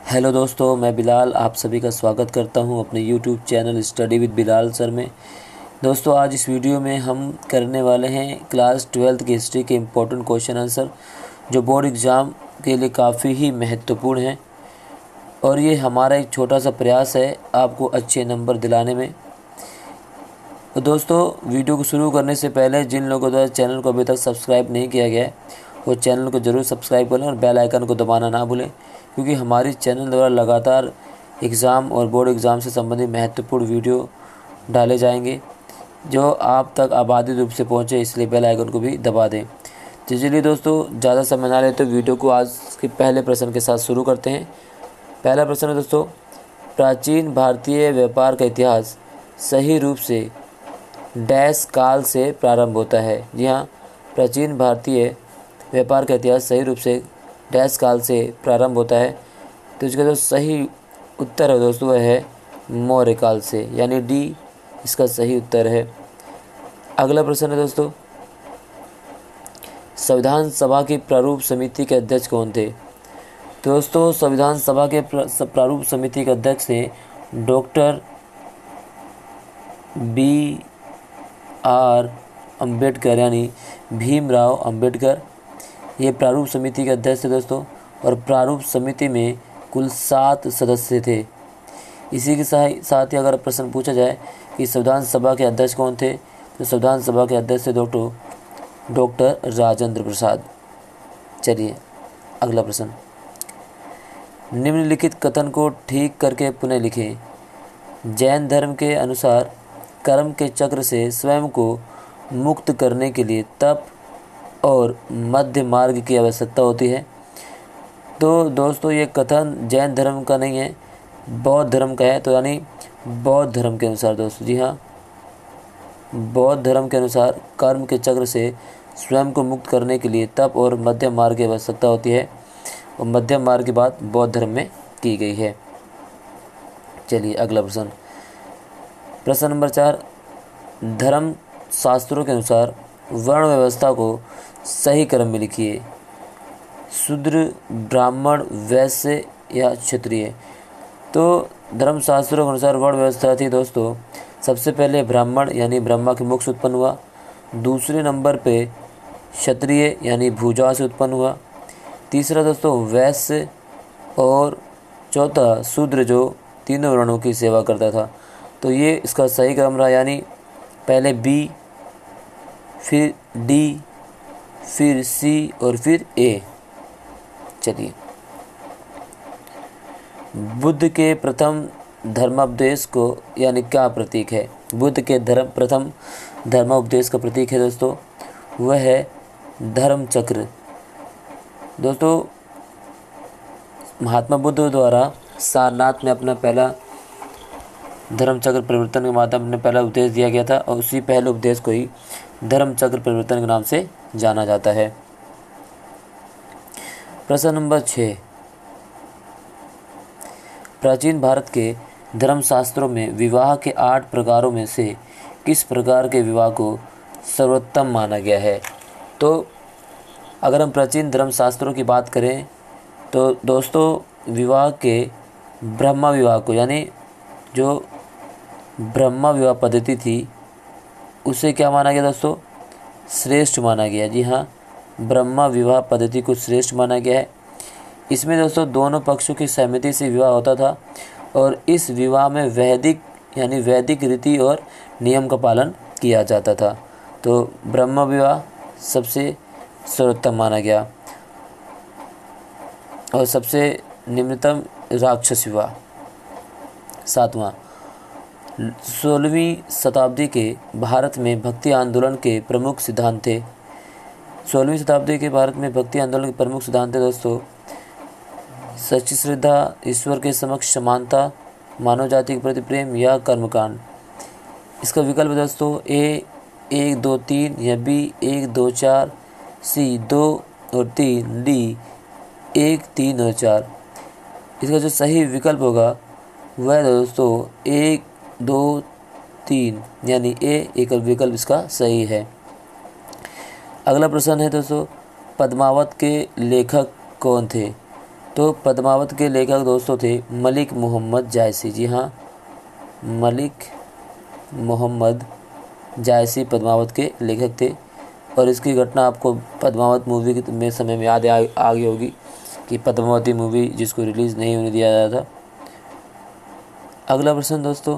Hello दोस्तों, मैं बिलाल आप सभी का स्वागत करता हूं अपने YouTube channel study with Bilal sir में। दोस्तों, आज इस वीडियो में हम करने वाले हैं क्लास 12th की हिस्ट्री के इम्पोर्टेंट क्वेश्चन आंसर, जो बोर्ड एग्ज़ाम के लिए काफ़ी ही महत्वपूर्ण हैं। और ये हमारा एक छोटा सा प्रयास है आपको अच्छे नंबर दिलाने में। तो दोस्तों, वीडियो को शुरू करने से पहले जिन लोगों द्वारा चैनल को अभी तक सब्सक्राइब नहीं किया गया है वो चैनल को ज़रूर सब्सक्राइब करें और बेल आइकन को दबाना ना भूलें, क्योंकि हमारी चैनल द्वारा लगातार एग्ज़ाम और बोर्ड एग्ज़ाम से संबंधित महत्वपूर्ण वीडियो डाले जाएंगे जो आप तक आबादी रूप से पहुँचे, इसलिए बेल आइकन को भी दबा दें। तो चलिए दोस्तों, ज़्यादा समय ना लेते वीडियो को आज के पहले प्रश्न के साथ शुरू करते हैं। पहला प्रश्न है दोस्तों, प्राचीन भारतीय व्यापार का इतिहास सही रूप से डैश काल से प्रारंभ होता है। जी हाँ, प्राचीन भारतीय व्यापार का इतिहास सही रूप से डैश काल से प्रारंभ होता है। तो इसका जो सही उत्तर है दोस्तों वह है मौर्य काल से, यानी डी इसका सही उत्तर है। अगला प्रश्न है दोस्तों, संविधान सभा की प्रारूप समिति के अध्यक्ष कौन थे। तो दोस्तों, संविधान सभा के प्रारूप समिति के अध्यक्ष थे डॉक्टर B.R. अम्बेडकर, यानी भीमराव अम्बेडकर। ये प्रारूप समिति के अध्यक्ष थे दोस्तों, और प्रारूप समिति में कुल 7 सदस्य थे। इसी के साथ ही अगर प्रश्न पूछा जाए कि संविधान सभा के अध्यक्ष कौन थे, तो संविधान सभा के अध्यक्ष थे डॉक्टर राजेंद्र प्रसाद। चलिए अगला प्रश्न, निम्नलिखित कथन को ठीक करके पुनः लिखें। जैन धर्म के अनुसार कर्म के चक्र से स्वयं को मुक्त करने के लिए तप और मध्य मार्ग की आवश्यकता होती है। तो दोस्तों, ये कथन जैन धर्म का नहीं है, बौद्ध धर्म का है। तो यानी बौद्ध धर्म के अनुसार दोस्तों, जी हाँ, बौद्ध धर्म के अनुसार कर्म के चक्र से स्वयं को मुक्त करने के लिए तप और मध्यम मार्ग की आवश्यकता होती है, और मध्यम मार्ग की बात बौद्ध धर्म में की गई है। चलिए अगला प्रश्न, प्रश्न नंबर 4, धर्म शास्त्रों के अनुसार वर्ण व्यवस्था को सही क्रम में लिखिए। शूद्र, ब्राह्मण, वैश्य या क्षत्रिय। तो धर्मशास्त्रों के अनुसार वर्ण व्यवस्था थी दोस्तों, सबसे पहले ब्राह्मण यानी ब्रह्मा के मुख से उत्पन्न हुआ, दूसरे नंबर पे क्षत्रिय यानी भुजा से उत्पन्न हुआ, तीसरा दोस्तों वैश्य, और चौथा शूद्र जो तीनों वर्णों की सेवा करता था। तो ये इसका सही क्रम रहा, यानी पहले बी, फिर डी, फिर सी और फिर ए। चलिए, बुद्ध के प्रथम धर्मोपदेश को यानी क्या प्रतीक है। बुद्ध के प्रथम धर्मोपदेश का प्रतीक है दोस्तों, वह है धर्म चक्र। दोस्तों, महात्मा बुद्ध द्वारा सारनाथ में अपना पहला धर्म चक्र परिवर्तन के माध्यम में पहला उपदेश दिया गया था, और उसी पहले उपदेश को ही धर्म चक्र परिवर्तन के नाम से जाना जाता है। प्रश्न नंबर 6, प्राचीन भारत के धर्मशास्त्रों में विवाह के 8 प्रकारों में से किस प्रकार के विवाह को सर्वोत्तम माना गया है। तो अगर हम प्राचीन धर्मशास्त्रों की बात करें तो दोस्तों, विवाह के ब्रह्मा विवाह को, यानी जो ब्रह्मा विवाह पद्धति थी उसे क्या माना गया दोस्तों, श्रेष्ठ माना गया। जी हाँ, ब्रह्मा विवाह पद्धति को श्रेष्ठ माना गया है। इसमें दोस्तों दोनों पक्षों की सहमति से विवाह होता था, और इस विवाह में वैदिक रीति और नियम का पालन किया जाता था। तो ब्रह्मा विवाह सबसे सर्वोत्तम माना गया, और सबसे निम्नतम राक्षस विवाह। 7वां, 16वीं शताब्दी के भारत में भक्ति आंदोलन के प्रमुख सिद्धांत थे। 16वीं शताब्दी के भारत में भक्ति आंदोलन के प्रमुख सिद्धांत थे दोस्तों, सच्ची श्रद्धा, ईश्वर के समक्ष समानता, मानव जाति के प्रति प्रेम या कर्मकांड। इसका विकल्प दोस्तों ए 1, 2, 3, या बी 1, 2, 4, सी 2 और 3, डी 1, 3 और 4। इसका जो सही विकल्प होगा वह दोस्तों 1, 2, 3 यानी ए एक विकल्प इसका सही है। अगला प्रश्न है दोस्तों, पद्मावत के लेखक कौन थे। तो पद्मावत के लेखक दोस्तों थे मलिक मोहम्मद जायसी। जी हाँ, मलिक मोहम्मद जायसी पद्मावत के लेखक थे। और इसकी घटना आपको पद्मावत मूवी में समय में याद आ गई होगी कि पद्मावती मूवी जिसको रिलीज़ नहीं होने दिया जाता था। अगला प्रश्न दोस्तों,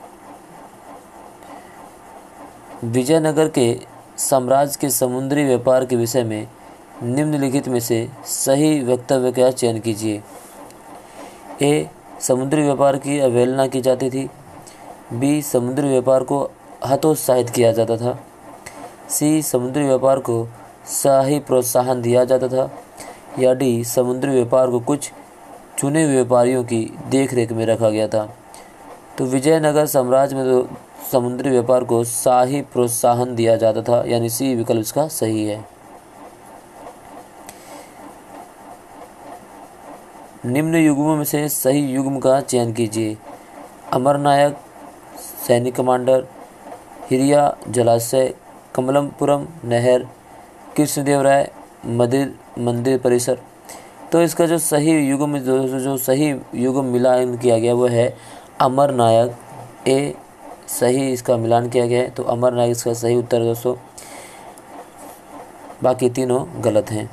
विजयनगर के साम्राज्य के समुद्री व्यापार के विषय में निम्नलिखित में से सही वक्तव्य का चयन कीजिए। ए, समुद्री व्यापार की अवहेलना की जाती थी। बी, समुद्री व्यापार को हतोत्साहित किया जाता था। सी, समुद्री व्यापार को सही प्रोत्साहन दिया जाता था। या डी, समुद्री व्यापार को कुछ चुने हुए व्यापारियों की देखरेख में रखा गया था। तो विजयनगर साम्राज्य में तो समुद्री व्यापार को शाही प्रोत्साहन दिया जाता था, यानी सी विकल्प इसका सही है। निम्न युग्मों में से सही युग्म का चयन कीजिए। अमरनायक सैनिक कमांडर, हिरिया जलाशय, कमलमपुरम नहर, कृष्णदेवराय मंदिर परिसर। तो इसका जो सही युग्म जो सही युग्म मिलान किया गया वो है अमरनायक। ए सही इसका मिलान किया गया है, तो अमरनायक इसका सही उत्तर है दोस्तों। बाकी तीनों गलत हैं।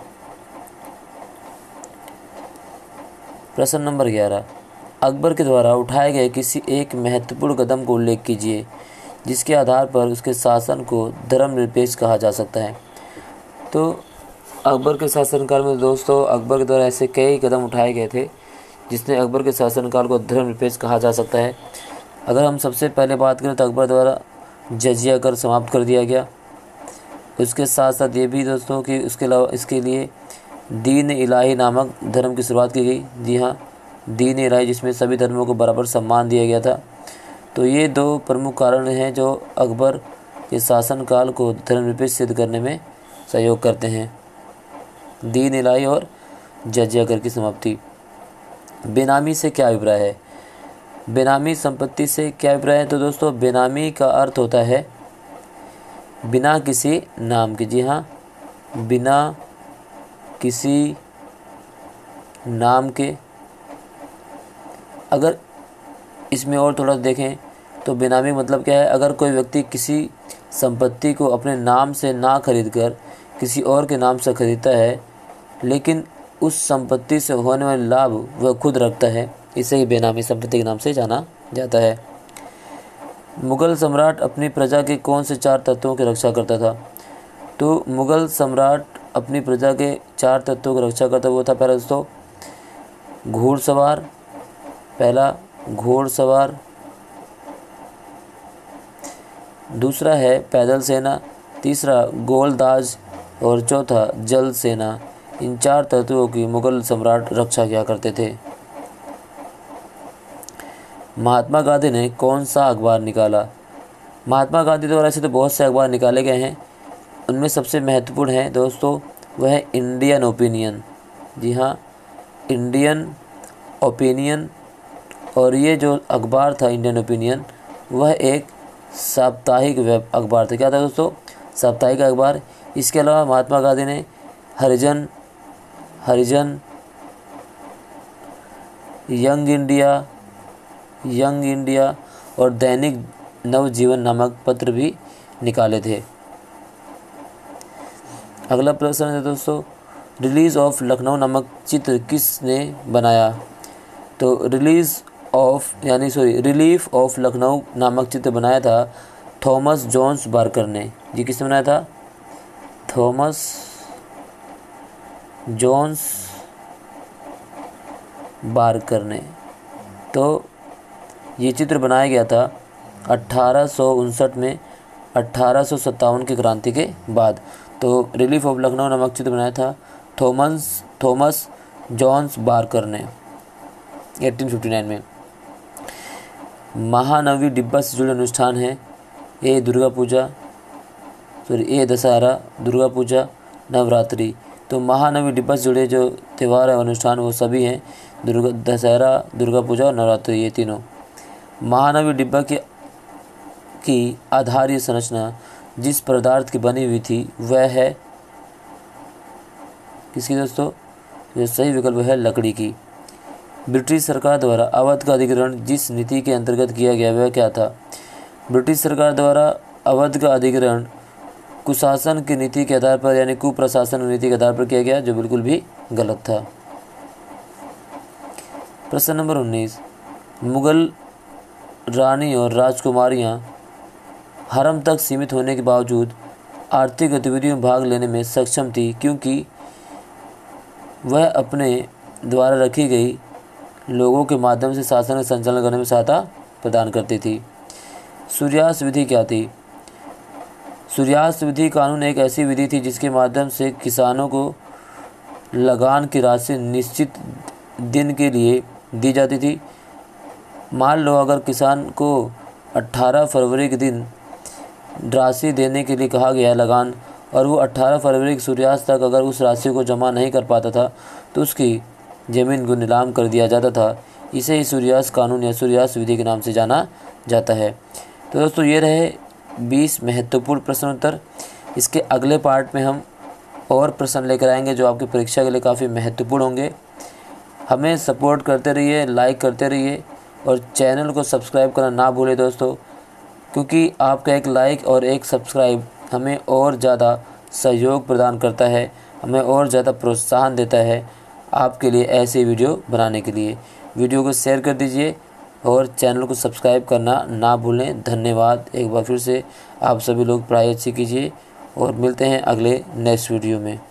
प्रश्न नंबर 11, अकबर के द्वारा उठाए गए किसी एक महत्वपूर्ण कदम को उल्लेख कीजिए जिसके आधार पर उसके शासन को धर्मनिरपेक्ष कहा जा सकता है। तो अकबर के शासनकाल में दोस्तों अकबर के द्वारा ऐसे कई कदम उठाए गए थे जिसने अकबर के शासनकाल को धर्मनिरपेक्ष कहा जा सकता है। अगर हम सबसे पहले बात करें तो अकबर द्वारा जजिया कर समाप्त कर दिया गया। उसके साथ साथ ये भी दोस्तों कि उसके अलावा इसके लिए दीन इलाही नामक धर्म की शुरुआत की गई। जी हाँ, दीन इलाही जिसमें सभी धर्मों को बराबर सम्मान दिया गया था। तो ये दो प्रमुख कारण हैं जो अकबर के शासनकाल को धर्मनिरपेक्ष सिद्ध करने में सहयोग करते हैं, दीन इलाही और जजिया कर की समाप्ति। बेनामी से क्या अभिप्राय है? बेनामी संपत्ति से क्या अभिप्राय है? तो दोस्तों बेनामी का अर्थ होता है बिना किसी नाम के। जी हाँ, बिना किसी नाम के। अगर इसमें और थोड़ा देखें तो बेनामी मतलब क्या है? अगर कोई व्यक्ति किसी संपत्ति को अपने नाम से ना खरीदकर किसी और के नाम से खरीदता है लेकिन उस संपत्ति से होने वाले लाभ वह खुद रखता है, इसे ही बेनामी संपत्ति के नाम से जाना जाता है। मुगल सम्राट अपनी प्रजा के कौन से 4 तत्वों की रक्षा करता था? तो मुगल सम्राट अपनी प्रजा के 4 तत्वों की रक्षा करता वो था पहला दोस्तों घुड़सवार, पहला घुड़सवार, दूसरा है पैदल सेना, तीसरा गोलदाज और चौथा जल सेना। इन 4 तत्वों की मुगल सम्राट रक्षा किया करते थे। महात्मा गांधी ने कौन सा अखबार निकाला? महात्मा गांधी द्वारा ऐसे तो बहुत से अखबार निकाले गए हैं, उनमें सबसे महत्वपूर्ण है दोस्तों वह है इंडियन ओपिनियन। जी हाँ, इंडियन ओपिनियन। और ये जो अखबार था इंडियन ओपिनियन वह एक साप्ताहिक वेब अखबार था। क्या था दोस्तों? साप्ताहिक अखबार। इसके अलावा महात्मा गांधी ने हरिजन, यंग इंडिया और दैनिक नवजीवन नामक पत्र भी निकाले थे। अगला प्रश्न है दोस्तों, रिलीज ऑफ लखनऊ नामक चित्र किसने बनाया? तो रिलीफ ऑफ लखनऊ नामक चित्र बनाया था थॉमस जॉन्स बार्कर ने। जी किसने बनाया था? थॉमस जॉन्स बार्कर ने। तो ये चित्र बनाया गया था 1859 में 1857 की क्रांति के बाद। तो रिलीफ ऑफ लखनऊ नामक चित्र बनाया था थॉमस जॉन्स बार्कर ने 1859 में। महानवी डिब्बा से जुड़े अनुष्ठान हैं ए दशहरा, दुर्गा पूजा, नवरात्रि। तो महानवी डिब्बा से जुड़े जो त्यौहार है अनुष्ठान वो सभी हैं दशहरा, दुर्गा पूजा और नवरात्रि, ये तीनों। महानवी डिब्बा की आधारीय संरचना जिस पदार्थ की बनी हुई थी वह है किसकी दोस्तों? जो सही विकल्प है लकड़ी की। ब्रिटिश सरकार द्वारा अवध का अधिग्रहण जिस नीति के अंतर्गत किया गया वह क्या था? ब्रिटिश सरकार द्वारा अवध का अधिग्रहण कुशासन की नीति के आधार पर यानी कुप्रशासन नीति के आधार पर किया गया, जो बिल्कुल भी गलत था। प्रश्न नंबर 19, मुगल रानी और राजकुमारियां हरम तक सीमित होने के बावजूद आर्थिक गतिविधियों में भाग लेने में सक्षम थी क्योंकि वह अपने द्वारा रखी गई लोगों के माध्यम से शासन का संचालन करने में सहायता प्रदान करती थी। सूर्यास्त विधि क्या थी? सूर्यास्त विधि कानून एक ऐसी विधि थी जिसके माध्यम से किसानों को लगान की राशि निश्चित दिन के लिए दी जाती थी। मान लो अगर किसान को 18 फरवरी के दिन राशि देने के लिए कहा गया लगान और वो 18 फरवरी के सूर्यास्त तक अगर उस राशि को जमा नहीं कर पाता था तो उसकी ज़मीन को नीलाम कर दिया जाता था। इसे ही सूर्यास्त कानून या सूर्यास्त विधि के नाम से जाना जाता है। तो दोस्तों ये रहे 20 महत्वपूर्ण प्रश्न उत्तर। इसके अगले पार्ट में हम और प्रश्न लेकर आएंगे जो आपकी परीक्षा के लिए काफ़ी महत्वपूर्ण होंगे। हमें सपोर्ट करते रहिए, लाइक करते रहिए और चैनल को सब्सक्राइब करना ना भूलें दोस्तों, क्योंकि आपका एक लाइक और एक सब्सक्राइब हमें और ज़्यादा सहयोग प्रदान करता है, हमें और ज़्यादा प्रोत्साहन देता है आपके लिए ऐसे वीडियो बनाने के लिए। वीडियो को शेयर कर दीजिए और चैनल को सब्सक्राइब करना ना भूलें। धन्यवाद। एक बार फिर से आप सभी लोग पढ़ाई अच्छी कीजिए और मिलते हैं अगले नेक्स्ट वीडियो में।